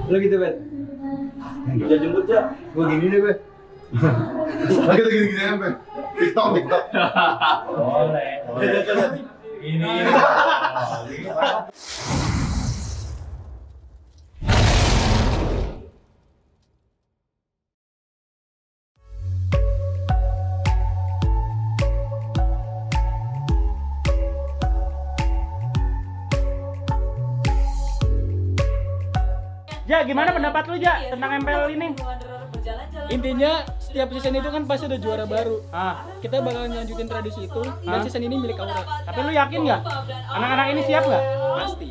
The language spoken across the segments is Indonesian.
Lu gitu, Bet? Udah jemput, Ja? Gua gini deh, Bet. Lagi gini-gini ya, Bet. TikTok. Boleh. Ini. Ja, gimana pendapat lu, Ja, tentang MPL ini? Intinya setiap season itu kan pasti ada juara baru. Kita bakalan lanjutin tradisi itu dan season ini milik Aura. Tapi lu yakin nggak? Anak-anak ini siap nggak? Pasti.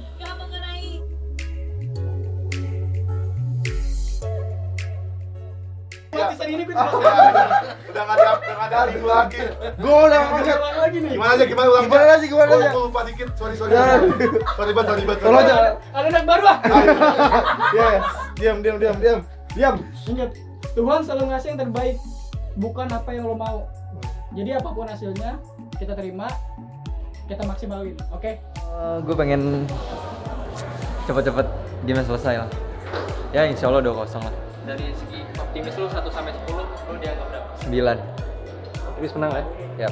Season ini Udah nggak ada minggu lagi. Gue udah lagi nih. Gimana aja? Gimana aja? Gue lupa dikit. Sorry. Sorry banget. Tolong aja. Ada anak baru ah. Ya, diam. Ingat, Tuhan selalu ngasih yang terbaik, bukan apa yang lo mau. Jadi apapun hasilnya kita terima, kita maksimalin, oke? Gue pengen cepet-cepet game selesai lah. Ya insya Allah 2-0 lah. Dari segi optimis lu 1 sampai 10, lu dianggap berapa? 9. Optimis menang kan? Yap.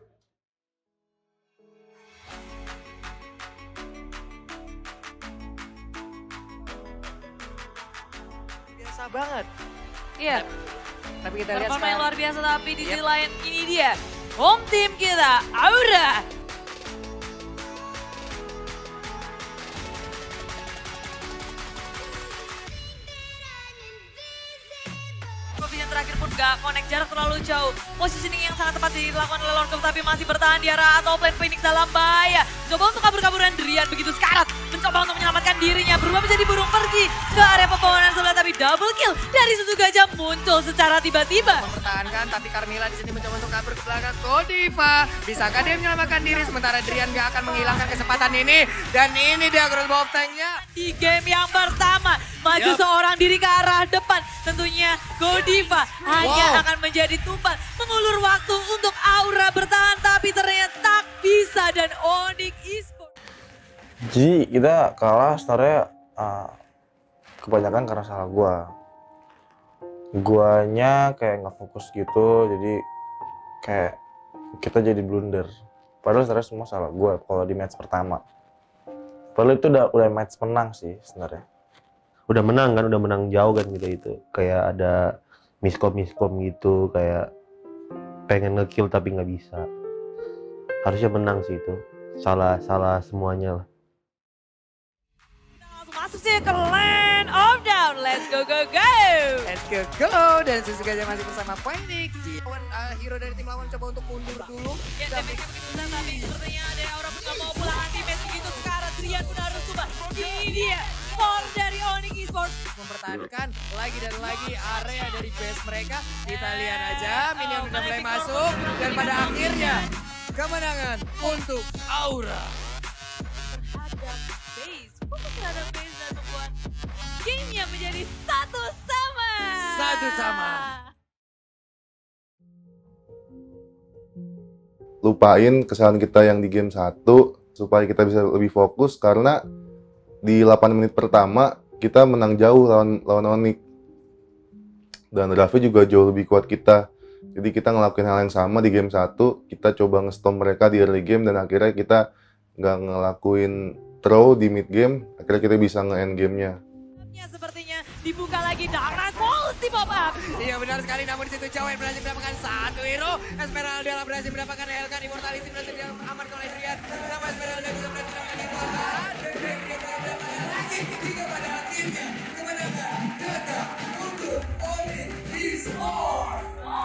Biasa banget. Iya. Tapi kita lihat Performa yang sekarang. luar biasa, tapi di sisi lain ini dia home team kita, Aura. Yang terakhir pun gak connect, jarak terlalu jauh. Positioning yang sangat tepat dilakukan oleh Lord Cup, tapi masih bertahan di arah atau plan Phoenix dalam bahaya. Coba untuk kabur-kaburan Drian begitu sekarat. Mencoba untuk menyelamatkan dirinya, berubah menjadi burung pergi ke area pepohonan sebelah, tapi double kill dari Susu Gajah muncul secara tiba-tiba. Mempertahankan, tapi Carmilla di sini mencoba untuk kabur ke belakang. Godiva, bisakah dia menyelamatkan diri sementara Drian gak akan menghilangkan kesempatan ini. Dan ini dia crossbow tanknya. Di game yang pertama, maju seorang diri ke arah depan. Tentunya Godiva hanya akan menjadi tumpan, mengulur waktu untuk Aura bertahan, tapi ternyata tak bisa dan Onyx Esports. Jadi kita kalah sebenarnya kebanyakan karena salah guanya kayak nggak fokus gitu, jadi kayak kita jadi blunder. Padahal sebenarnya semua salah gua kalau di match pertama. Padahal itu udah match menang sih sebenarnya. Udah menang jauh kan gitu itu. Kayak ada miskom gitu, kayak pengen nge-kill tapi nggak bisa. Harusnya menang sih itu. Salah semuanya lah. Masuk sih ke Land of Down. Let's go. Let's go. Dan Susu Gajah masih bersama Phoenix. Hero dari tim lawan coba untuk mundur dulu. Ya, damage begitu besar, tapi sepertinya ada Aura pun gak mau pulang anti-match begitu sekarang. Drian pun harus coba. Ini dia for dari Onyx Esports. Mempertahankan lagi dan lagi area dari base mereka. Kita lihat aja, minion udah mulai masuk. Dan pada akhirnya, kemenangan untuk Aura. Terhadap base. Fokus terhadap base dan membuat gamenya menjadi 1-sama. 1-sama. Lupain kesalahan kita yang di game 1 supaya kita bisa lebih fokus, karena di 8 menit pertama kita menang jauh lawan Onyx. Dan Raffi juga jauh lebih kuat kita. Jadi kita ngelakuin hal yang sama di game 1, kita coba nge-stop mereka di early game dan akhirnya kita nggak ngelakuin throw di mid game, akhirnya kita bisa nge-end gamenya. Sepertinya dibuka lagi Dark Knight multi pop up. Iya benar sekali, namun di situ Cowen berhasil mendapatkan satu hero. Esmeralda berhasil mendapatkan Helkan, Immortality berhasil diamankan oleh Drian. Nama Esmeralda juga berhasil mendapatkan lagi hingga pada akhirnya kemenangan datang untuk Onyx Esports.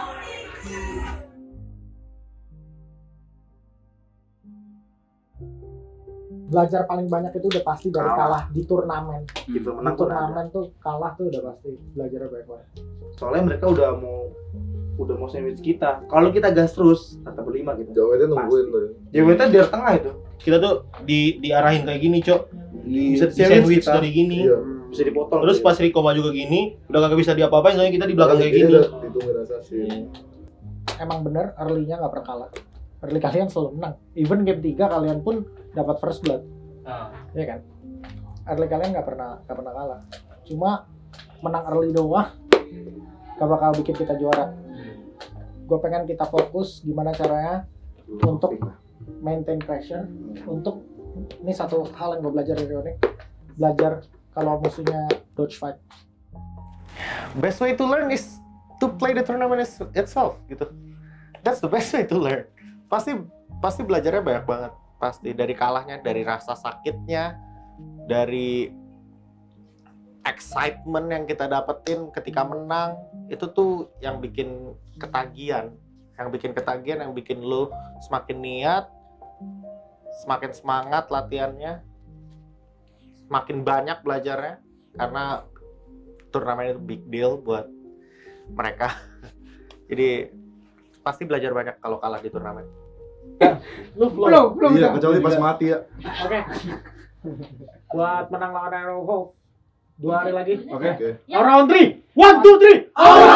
Belajar paling banyak itu udah pasti dari kalah di turnamen. Gitu, Di turnamen tuh kalah tuh udah pasti belajar banyak banget. Soalnya mereka udah mau sandwich kita. Kalau kita gas terus, kata berlima gitu. JWT nungguin tuh. JWT di tengah itu. Kita tuh diarahin kayak gini, Cok. Bisa di sandwich dari gini. Iya. Bisa dipotong. Terus pas Rico maju ke gini, udah kagak bisa diapa-apain, soalnya kita di belakang kayak gini. Ditungguin assassin. Emang bener early-nya nggak pernah kalah. Early kalian selalu menang. Even game 3 kalian pun dapat first blood. Iya kan? Early kalian nggak pernah kalah. Cuma menang early doang gak bakal bikin kita juara. Gue pengen kita fokus gimana caranya untuk maintain pressure. Untuk ini satu hal yang gue belajar dari Onyx, belajar kalau musuhnya dodge fight. Best way to learn is to play the tournament itself gitu. That's the best way to learn. Pasti belajarnya banyak banget. Pasti dari kalahnya, dari rasa sakitnya, dari excitement yang kita dapetin ketika menang. Itu tuh yang bikin ketagihan. Yang bikin lo semakin niat, semakin semangat latihannya, semakin banyak belajarnya. Karena turnamen itu big deal buat mereka. Jadi pasti belajar banyak kalau kalah di turnamen. Belum. Iya, kecuali pas mati ya. Oke. Buat menang lawan Aerovo 2 hari lagi. Oke. Round 3. 1, 2, 3. Aura!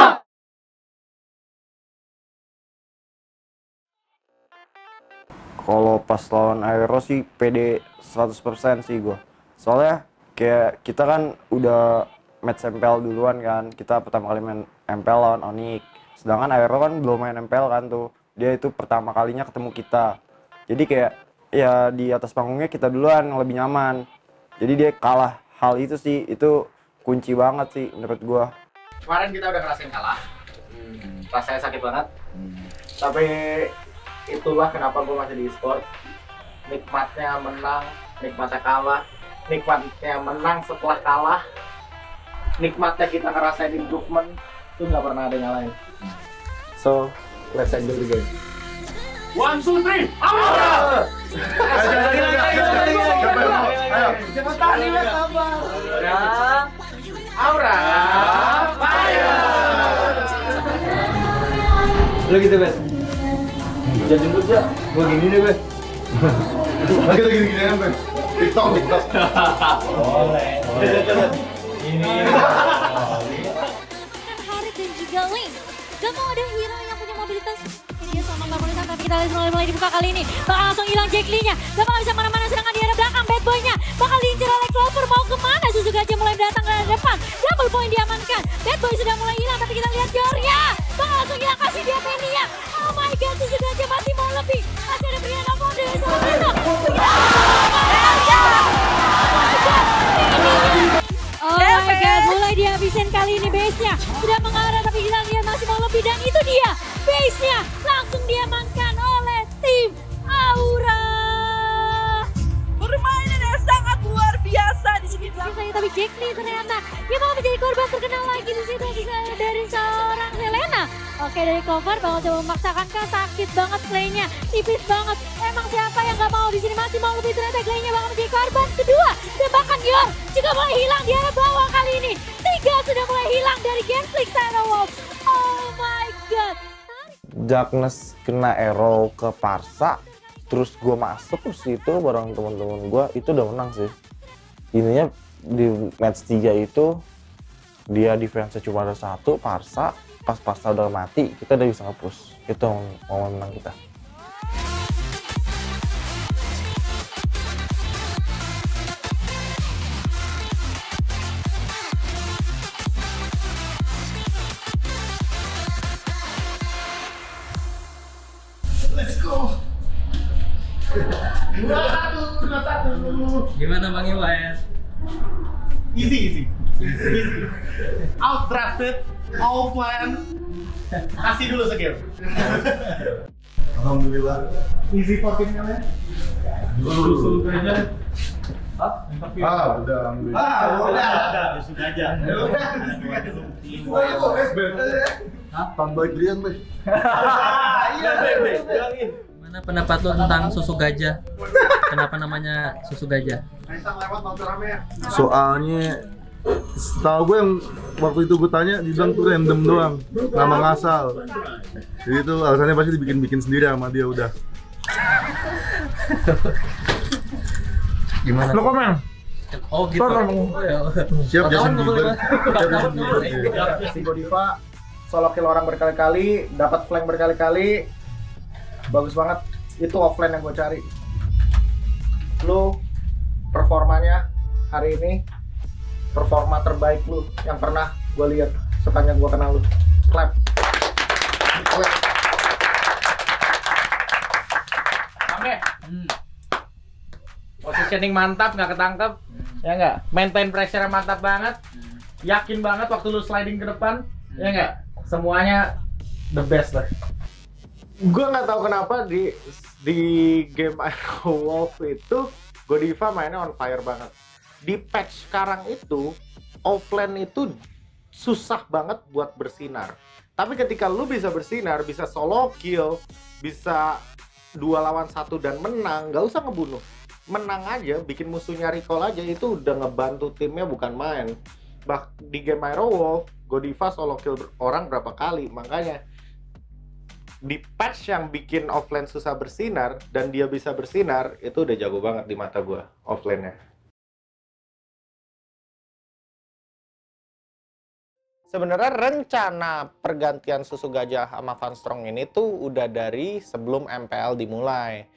Kalau pas lawan Aero sih pede 100% sih gue. Soalnya kayak kita kan udah match MPL duluan kan. Kita pertama kali main MPL lawan Onyx. Sedangkan Aero kan belum main MPL kan tuh. Dia itu pertama kalinya ketemu kita. Jadi kayak ya di atas panggungnya kita duluan yang lebih nyaman. Jadi dia kalah. Hal itu sih, itu kunci banget sih menurut gue. Kemarin kita udah ngerasain kalah. Rasanya sakit banget. Tapi itulah kenapa gue masih di e-sport. Nikmatnya menang, nikmatnya kalah, nikmatnya menang setelah kalah, nikmatnya kita ngerasain improvement, itu nggak pernah ada yang lain. So, let's enjoy the game. 1, 2, 3, Aura! Cepetan nih, sabar. Aura, fire! Lu gitu, Bet. Jangan jemput ya. Gua gini deh, Bet. Lagi gini kan, Ben. TikTok. Boleh. Ini. Harit dan juga Link. Gak mau ada hero yang punya mobilitas. Dia sama mobilitas, tapi kita lihat mulai dibuka kali ini. Bakal langsung hilang Jack Lee-nya. Gak bakal bisa mana-mana, sedangkan di arah belakang Bad Boy-nya. Bakal diincar oleh Clover, mau kemana? Susu Gajah mulai datang ke depan. Double point diamankan. Bad Boy sudah mulai hilang, tapi kita lihat Georgia. Bakal langsung hilang, kasih dia Penny-nya. Oh my god, Susu Gajah masih mau lebih. Masih ada Brianna Mode sama Vino. Oh my god, mulai dihabisin kali ini base-nya. Sudah mengarah tapi kita lihat masih mau lebih, dan itu dia base-nya langsung diamankan oleh tim Aura. Permainan yang sangat luar biasa di sini. Tapi Jack Lee ternyata dia mau menjadi korban terkenal lagi di situ, bisa dari seorang Selena. Oke, dari Clover bakal coba memaksakan kah, sakit banget playnya, tipis banget. Emang siapa yang gak mau di sini, masih mau lebih, ternyata Glenn-nya bakal menjadi korban kedua. Dan bahkan Yor juga mulai hilang di arah bawah kali ini. 3 sudah mulai hilang dari Genflix Aerowolf. Oh my god. Darkness kena arrow ke Parsa, terus gue masuk ke situ bareng teman-teman gue, itu udah menang sih. Ininya di match 3 itu dia defense cuma ada 1, Parsa. Pas Parsa udah mati, kita udah bisa nge-push. Itu momen menang kita. Let's go. 2-1. Gimana Bang Iwan? Easy. Outdrafted, all plan. Kasih dulu skill. Alhamdulillah. Easy 14 kali ya. Dulu aja. Udah alhamdulillah. Udah. Sudah aja. Tambah Adrian, Be. Iya, Be. Bilangin. Mana pendapat lo tentang susu gajah? Kenapa namanya susu gajah? Soalnya setahu gue yang waktu itu gue tanya, dibilang tuh random doang, nama ngasal. Jadi itu alasannya pasti dibikin sendiri sama dia udah. Gimana? Lo komen. Oh gitu. Siap Justin Bieber. Si Godiva solo kill orang berkali-kali, dapat flank berkali-kali. Bagus banget. Itu offline yang gue cari. Lu performanya hari ini performa terbaik lu yang pernah gue lihat sepanjang gue kenal lu. Clap. Clap. Sampai. Positioning mantap, nggak ketangkep. Ya nggak? Maintain pressure mantap banget. Yakin banget waktu lu sliding ke depan. Ya nggak? Semuanya the best lah. Gue nggak tahu kenapa di game Aero Wolf itu Godiva mainnya on fire banget. Di patch sekarang itu offlane itu susah banget buat bersinar. Tapi ketika lu bisa bersinar, bisa solo kill, bisa 2 lawan 1 dan menang, nggak usah ngebunuh. Menang aja, bikin musuhnya recall aja, itu udah ngebantu timnya bukan main. Di game Aero Wolf, Godiva solo kill orang berapa kali, makanya di patch yang bikin offlane susah bersinar dan dia bisa bersinar, itu udah jago banget di mata gua offlane-nya. Sebenarnya rencana pergantian Susu Gajah sama Van Strong ini tuh udah dari sebelum MPL dimulai.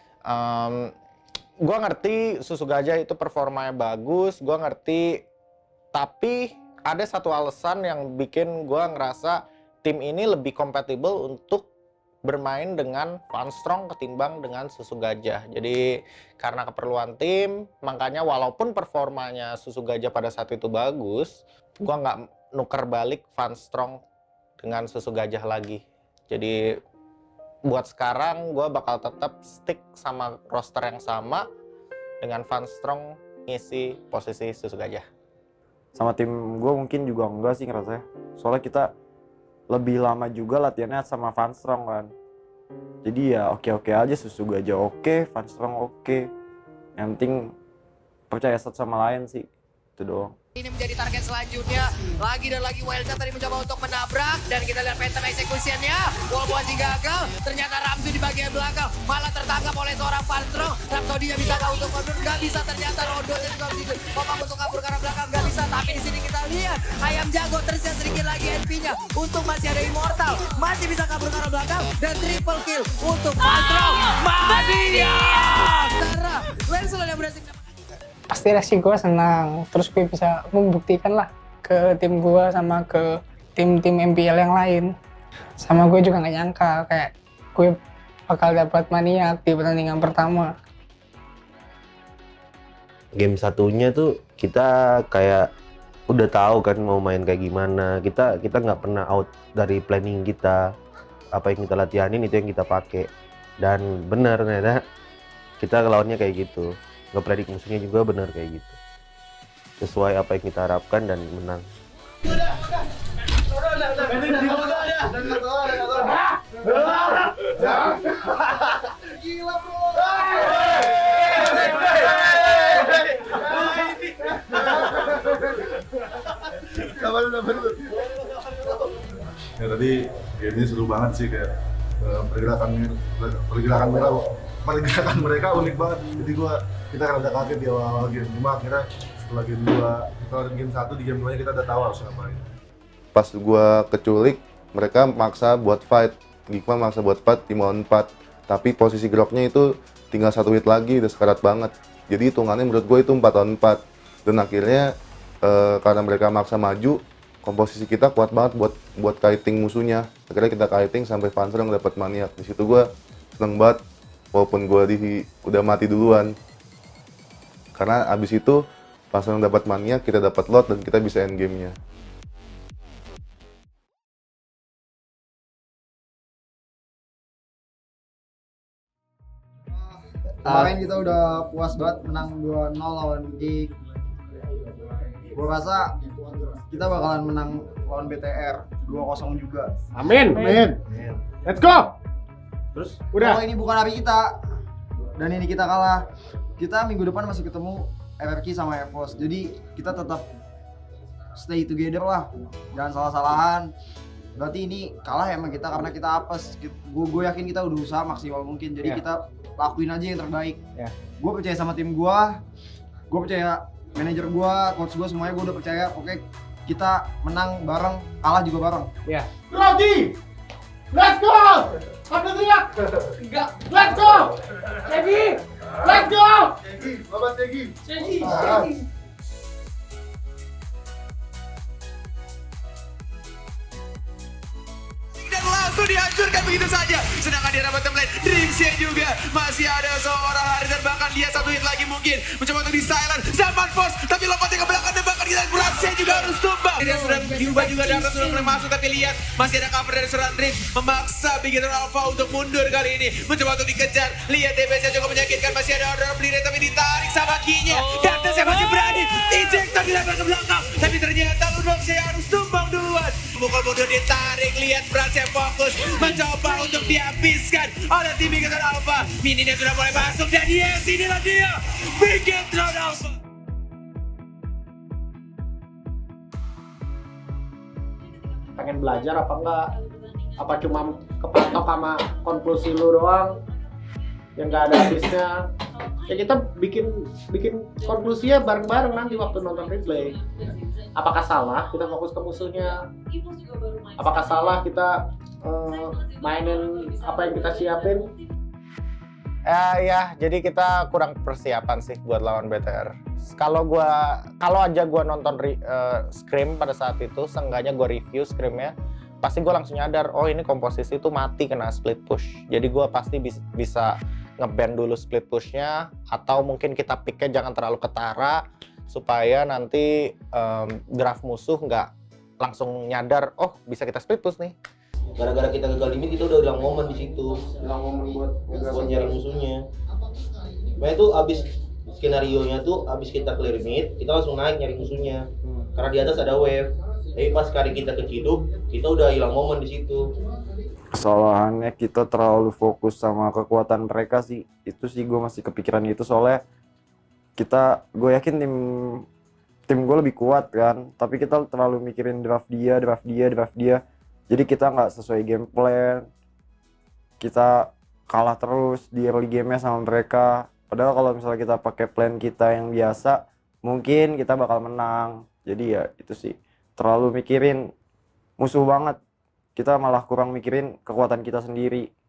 Gua ngerti Susu Gajah itu performanya bagus, gua ngerti, tapi ada satu alasan yang bikin gua ngerasa tim ini lebih kompatibel untuk bermain dengan Van Strong ketimbang dengan Susu Gajah. Jadi karena keperluan tim, makanya walaupun performanya Susu Gajah pada saat itu bagus, gua nggak nuker balik Van Strong dengan Susu Gajah lagi. Jadi buat sekarang gue bakal tetap stick sama roster yang sama dengan Van Strong ngisi posisi Susu Gajah. Sama tim gue mungkin juga enggak sih ngerasanya. Soalnya kita lebih lama juga latihannya sama Van Strong kan. Jadi ya oke-oke aja, Susu Gajah oke, Van Strong oke. Yang penting percaya satu sama lain sih, itu doang. Ini menjadi target selanjutnya. Lagi dan lagi Wildcat tadi mencoba untuk menabrak. Dan kita lihat Phantom execution-nya. Walaupun masih gagal, ternyata Ramzu di bagian belakang malah tertangkap oleh seorang Van Strong. Rhapsody bisa nggak untuk mundur? Nggak bisa, ternyata Rondo-nya juga begitu. Komang untuk kabur ke arah belakang, nggak bisa. Tapi di sini kita lihat Ayam Jago tersisa sedikit lagi NP-nya. Untuk masih ada Immortal, masih bisa kabur ke arah belakang. Dan triple kill untuk Van Strong. Mania! Tara, Wenzel yang berhasil. Pasti reaksi gue senang, terus gue bisa membuktikan lah ke tim gue sama ke tim-tim MPL yang lain. Sama gue juga nggak nyangka kayak gue bakal dapat maniak di pertandingan pertama. Game satunya tuh kita kayak udah tahu kan mau main kayak gimana. Kita nggak pernah out dari planning kita. Apa yang kita latihanin itu yang kita pakai. Dan benar ternyata kita lawannya kayak gitu. Ngepredik musuhnya juga benar kayak gitu, sesuai apa yang kita harapkan dan menang. Gila bro. Ya tadi game ini seru banget sih, kayak pergerakan mereka unik banget. Jadi kita rada kaget di awal game. Cuma akhirnya setelah game 2, kita latihan game 1, di game 2 kita udah tahu harus ngapain. Pas gua keculik, mereka maksa buat fight. Geekman maksa buat fight 5-on-4. Tapi posisi groknya itu tinggal 1 hit lagi, udah sekarat banget. Jadi hitungannya menurut gue itu 4-on-4. Dan akhirnya karena mereka maksa maju, komposisi kita kuat banget buat kiting musuhnya. Akhirnya kita kiting sampai Van Strong dapat maniak. Di situ gue seneng banget, walaupun gue udah mati duluan. Karena abis itu Van Strong dapat maniak, kita dapat lot dan kita bisa end game-nya. Kemarin kita udah puas banget menang 2-0 lawan Geek. Gue rasa kita bakalan menang lawan BTR 2-0 juga. Amin. Amin. Let's go. Terus udah. Kalau ini bukan hari kita dan ini kita kalah, kita minggu depan masih ketemu RRQ sama EVOS. Jadi kita tetap stay together lah, jangan salah-salahan. Berarti ini kalah ya sama kita karena kita apes. Gue yakin kita udah usaha maksimal mungkin. Jadi kita lakuin aja yang terbaik. Gue percaya sama tim gue percaya manajer gue, coach gue, semuanya gue udah percaya. Oke, kita menang bareng, kalah juga bareng. Grogi! Let's go! Apa teriak? Enggak. Let's go! Cegi! Let's go! Cegi, Bapak Cegi. Cegi! langsung dihancurkan begitu saja. Sedangkan di arah bottom lane, Dreamsnya juga masih ada seorang Haris dan bahkan dia satu hit lagi mungkin mencoba untuk di silent. Zaman Force tapi lompatnya ke belakang dan bahkan kita Brasnya juga harus tumbang. Dia sudah diubah juga Darkness sudah mulai masuk tapi lihat masih ada cover dari seorang Dreams memaksa Bigetron Alpha untuk mundur kali ini. Mencoba untuk dikejar. Lihat DPS-nya cukup menyakitkan, masih ada order Blire tapi ditarik sama Kinya. Darkness yang masih berani. Ejector dilempar ke belakang tapi ternyata Lunoxia harus tumbang duluan. Mukul mundur ditarik, lihat Brasnya fokus mencoba untuk dihabiskan oleh tim Bigetron Alpha. Mininya sudah mulai masuk dan yes, inilah dia Bigetron Alpha. Pengen belajar apa enggak? Apa cuma kepatok sama konklusi lu doang yang nggak ada habisnya? Ya kita bikin konklusinya bareng-bareng nanti waktu nonton replay. Apakah salah kita fokus ke musuhnya? Apakah salah kita mainin apa yang kita siapin? Ya, jadi kita kurang persiapan sih buat lawan BTR. Kalau aja gua nonton Scream pada saat itu, seenggaknya gua review Screamnya, pasti gua langsung nyadar, oh ini komposisi itu mati kena split push. Jadi gua pasti bisa nge-ban dulu split pushnya, atau mungkin kita picknya jangan terlalu ketara supaya nanti draft musuh nggak langsung nyadar, oh bisa kita split push nih. Gara-gara kita gagal limit, kita udah hilang momen di situ. Hilang momen buat nyari musuhnya. Makanya tuh abis skenario-nya tuh abis kita clear mid, kita langsung naik nyari musuhnya. Karena di atas ada wave. Tapi pas kali kita keciduk, kita udah hilang momen di situ. Kesalahannya kita terlalu fokus sama kekuatan mereka sih. Itu sih gue masih kepikiran itu, soalnya gue yakin tim gue lebih kuat kan, tapi kita terlalu mikirin draft dia. Jadi kita nggak sesuai game plan, kita kalah terus di early game-nya sama mereka. Padahal kalau misalnya kita pakai plan kita yang biasa, mungkin kita bakal menang. Jadi ya itu sih, terlalu mikirin musuh banget. Kita malah kurang mikirin kekuatan kita sendiri.